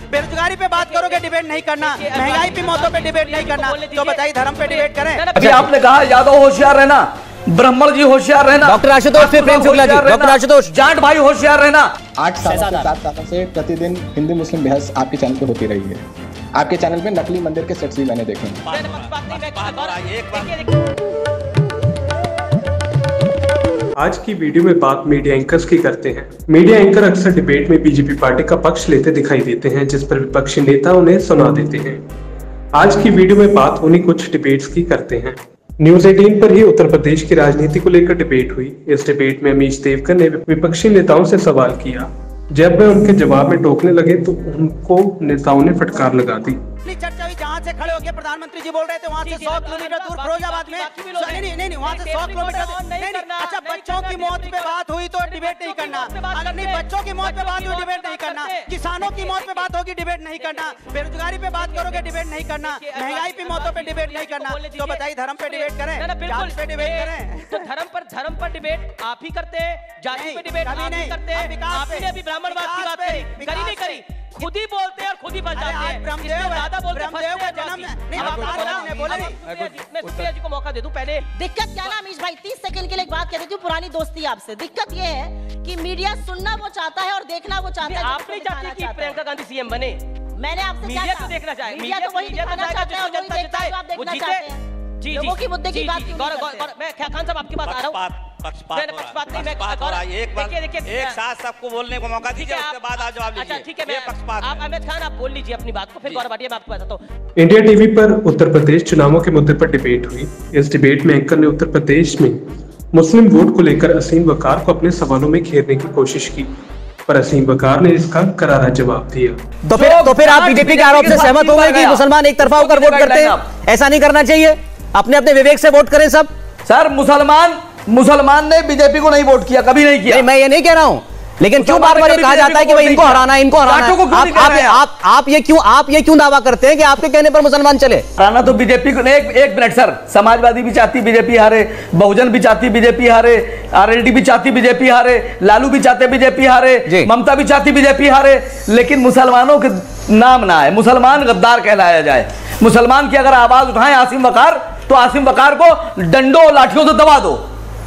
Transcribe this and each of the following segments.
बेरोजगारी पे बात करोगे, डिबेट नहीं करना, महंगाई की मौतों पे डिबेट नहीं करना, तो बताइए धर्म पे डिबेट करें। अभी आपने कहा यादव होशियार रहना, ब्राह्मण जी होशियार रहना, डॉक्टर आशुतोष प्रेम शुक्ला जी, डॉक्टर आशुतोष, जाट भाई होशियार रहना। 8 सालों से 7 सालों से प्रतिदिन हिंदू मुस्लिम बहस आपके चैनल पे होती रही है। आपके चैनल पे नकली मंदिर के सेट्स भी मैंने देखे हैं। आज की वीडियो में बात मीडिया एंकर्स की करते हैं। मीडिया एंकर अक्सर डिबेट में बीजेपी पार्टी का पक्ष लेते दिखाई देते हैं, जिस पर विपक्षी नेता उन्हें सुना देते हैं। आज की वीडियो में बात उन्हीं कुछ डिबेट्स की करते हैं। न्यूज 18 पर ही उत्तर प्रदेश की राजनीति को लेकर डिबेट हुई। इस डिबेट में अमीश देवकर ने विपक्षी नेताओं से सवाल किया। जब वे उनके जवाब में टोकने लगे तो उनको नेताओं ने फटकार लगा दी। चर्चा हुई जहाँ से खड़े होकर प्रधानमंत्री जी बोल रहे थे, वहाँ से 100 किलोमीटर दूर फिरोजाबाद में नहीं, वहाँ से 100 किलोमीटर नहीं। अच्छा, बच्चों की मौत पे बात हुई तो डिबेट नहीं करना, अगर नहीं बच्चों की मौत पे बात हुई डिबेट नहीं करना, किसानों की मौत पे बात होगी डिबेट नहीं करना, बेरोजगारी पे बात करोगे डिबेट नहीं करना, महंगाई की मौतों पे डिबेट नहीं करना, तो बताइए धर्म पे डिबेट करें, जात पे डिबेट करें। तो धर्म पर डिबेट आप ही करते हैं, जाति पे डिबेट आप ही करते हैं। आपने अभी ब्राह्मणवाद की बात करी नहीं करी, खुद ही बोलते हैं और खुद ही बच जाते हैं। ज्यादा बोलते हैं, मैं जी को मौका दे दूं पहले। दिक्कत क्या ना अमीश भाई, 30 सेकंड के लिए एक बात कह देती हूँ, पुरानी दोस्ती आपसे। दिक्कत ये है कि मीडिया सुनना वो चाहता है और देखना वो चाहता है। आप नहीं चाहते कि प्रियंका गांधी सीएम बने? मैंने आपसे मीडिया तो देखना चाहे, मीडिया तो वही दिखाना चाहता है और वही देखता है जो आप देखना चाहते हैं। जी लोगों की मुद्दे की बात मैं खान साहब आपकी बात आ रहा हूँ। पक्षपात नहीं, मैं एक साथ सबको बोलने को मौका दीजिए, उसके बाद आप जवाब लीजिए। ठीक है, आप अहमद खान आप बोल लीजिए अपनी बात को, फिर गौरव भाटिया मैं आपको बताता हूँ। इंडिया टीवी पर उत्तर प्रदेश चुनावों के मुद्दे पर डिबेट हुई। इस डिबेट में एंकर ने उत्तर प्रदेश में मुस्लिम वोट को लेकर असीम वकार को अपने सवालों में घेरने की कोशिश की, पर असीम वकार ने इसका करारा जवाब दिया। तो फिर आप बीजेपी के आरोप से सहमत हो गए कि मुसलमान एक तरफा होकर वोट करते हैं? ऐसा नहीं करना चाहिए, अपने अपने विवेक से वोट करें सब। सर, मुसलमान ने बीजेपी को नहीं वोट किया, कभी नहीं किया। नहीं, मैं ये नहीं कह रहा हूं, लेकिन क्यों बार बार ये कहा जाता है कि भाई इनको हराना है, इनको हराना है? आप ये क्यों दावा करते हैं कि आपके कहने पर मुसलमान चले? हराना तो बीजेपी को। एक मिनट सर, समाजवादी भी चाहती बीजेपी हारे, बहुजन भी चाहती बीजेपी हारे, आरएलडी भी चाहती बीजेपी हारे, लालू भी चाहते बीजेपी हारे, ममता भी चाहती बीजेपी हारे, लेकिन मुसलमानों के नाम ना है, मुसलमान गद्दार कहलाया जाए। मुसलमान की अगर आवाज उठाएं आसिम वकार, तो आसिम वकार को डंडों लाठियों से दबा दो।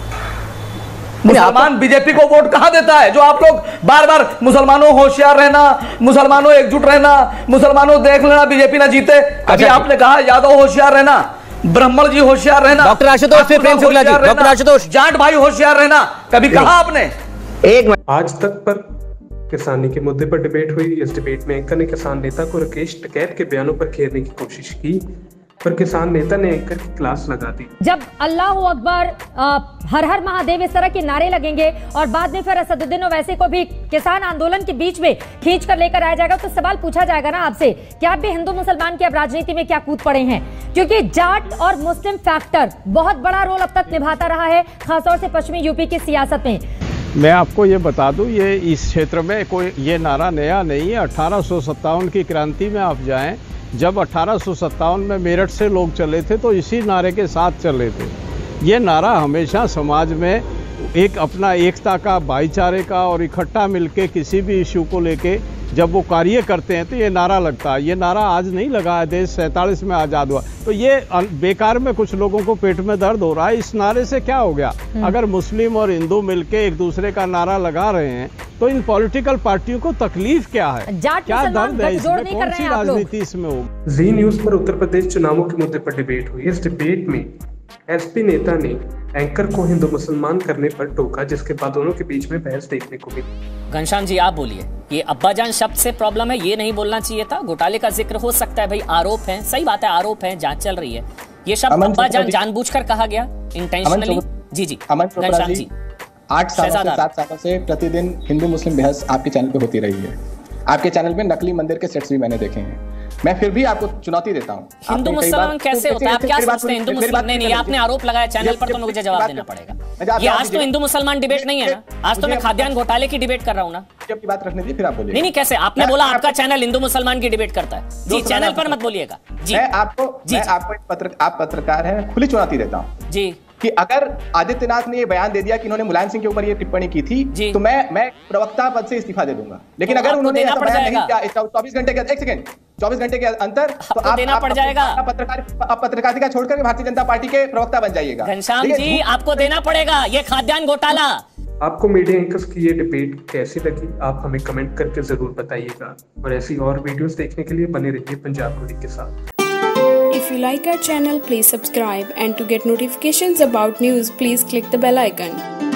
मुसलमान बीजेपी को वोट कहां देता है? जो आप लोग बार बार मुसलमानों होशियार रहना, मुसलमानों एकजुट रहना, मुसलमानों देख लेना बीजेपी ना जीते। अभी आपने कहा यादव होशियार रहना, ब्राह्मण जी होशियार रहना, डॉक्टर आशुतोष प्रेम शुक्ला जी, डॉक्टर आशुतोष, जाट भाई होशियार रहना, कभी कहा आपने? आज तक पर किसानी के मुद्दे पर डिबेट हुई। इस डिबेट में एंकर ने किसान नेता को राकेश टिकैत के बयानों पर घेरने की कोशिश की, पर किसान नेता ने एंकर की क्लास लगा दी। जब अल्लाह अकबर, हर हर महादेव इस तरह के नारे लगेंगे और बाद में फिर असदुद्दीन ओवैसी को भी किसान आंदोलन के बीच में खींच कर लेकर आया जाएगा, तो सवाल पूछा जाएगा ना आपसे कि आप भी हिंदू मुसलमान की अब राजनीति में क्या कूद पड़े हैं? क्योंकि जाट और मुस्लिम फैक्टर बहुत बड़ा रोल अब तक निभाता रहा है, खासतौर से पश्चिमी यूपी की सियासत में। मैं आपको ये बता दूं, ये इस क्षेत्र में कोई ये नारा नया नहीं है। 1857 की क्रांति में आप जाएं, जब 1857 में मेरठ से लोग चले थे तो इसी नारे के साथ चले थे। ये नारा हमेशा समाज में एक अपना एकता का, भाईचारे का और इकट्ठा मिलके किसी भी इशू को लेके जब वो कार्य करते हैं तो ये नारा लगता है। ये नारा आज नहीं लगा है, देश 47 में आज़ाद हुआ, तो ये बेकार में कुछ लोगों को पेट में दर्द हो रहा है। इस नारे से क्या हो गया? अगर मुस्लिम और हिंदू मिलके एक दूसरे का नारा लगा रहे हैं तो इन पॉलिटिकल पार्टियों को तकलीफ क्या है? क्या दर्द है इसमें? कौन सी राजनीति इसमें होगी? जी न्यूज पर उत्तर प्रदेश चुनावों के मुद्दे पर डिबेट हुई। इस डिबेट में एसपी नेता ने एंकर को हिंदू मुसलमान करने पर टोका, जिसके बाद दोनों के बीच में बहस देखने को मिली। घनश्याम जी आप बोलिए, ये अब्बाजान शब्द से प्रॉब्लम है, ये नहीं बोलना चाहिए था। घोटाले का जिक्र हो सकता है भाई, आरोप है, सही बात है, आरोप है, जांच चल रही है। ये शब्द अब्बाजान जानबूझकर कहा गया, इंटेंशनली। जी घनश्याम जी, 8 सालों से 7 सालों से प्रतिदिन हिंदू मुस्लिम बहस आपके चैनल पे होती रही है। आपके चैनल पे नकली मंदिर के सेट्स भी मैंने देखे हैं। मैं फिर भी आपको चुनौती देता हूँ। हिंदू मुसलमान कैसे होता है? आप क्या सोचते हैं हिंदू मुसलमान? नहीं, आपने आरोप लगाया चैनल पर, तो मुझे जवाब देना पड़ेगा। ये आज तो हिंदू मुसलमान डिबेट नहीं है ना, आज तो मैं खाद्यान्न घोटाले की डिबेट कर रहा हूँ ना। आपकी बात रखने दीजिए, फिर आप बोलिए। नहीं, कैसे? आपने बोला आपका चैनल हिंदू मुसलमान की डिबेट करता है। जी, चैनल पर मत बोलिएगा। जी, आप पत्रकार हैं, खुली चुनौती देता हूँ। जी, कि अगर आदित्यनाथ ने ये बयान दे दिया कि इन्होंने मुलायम सिंह के ऊपर ये टिप्पणी की थी तो मैं प्रवक्ता पद से इस्तीफा दे दूंगा। लेकिन अगर उन्होंने ऐसा बयान नहीं किया 24 घंटे के 24 घंटे के अंतर तो आप देना पड़ जाएगा। पत्रकारिता छोड़कर भारतीय जनता पार्टी के प्रवक्ता बन जाइएगा। घनश्याम जी आपको देना पड़ेगा ये खाद्यान्न घोटाला। आपको मीडिया एंकर्स की ये डिबेट कैसी लगी आप हमें कमेंट करके जरूर बताइएगा और ऐसी और वीडियोस देखने के लिए बने रहिए पंजाब टुडे के साथ। If you like our channel, please subscribe, and to get notifications about news, please click the bell icon.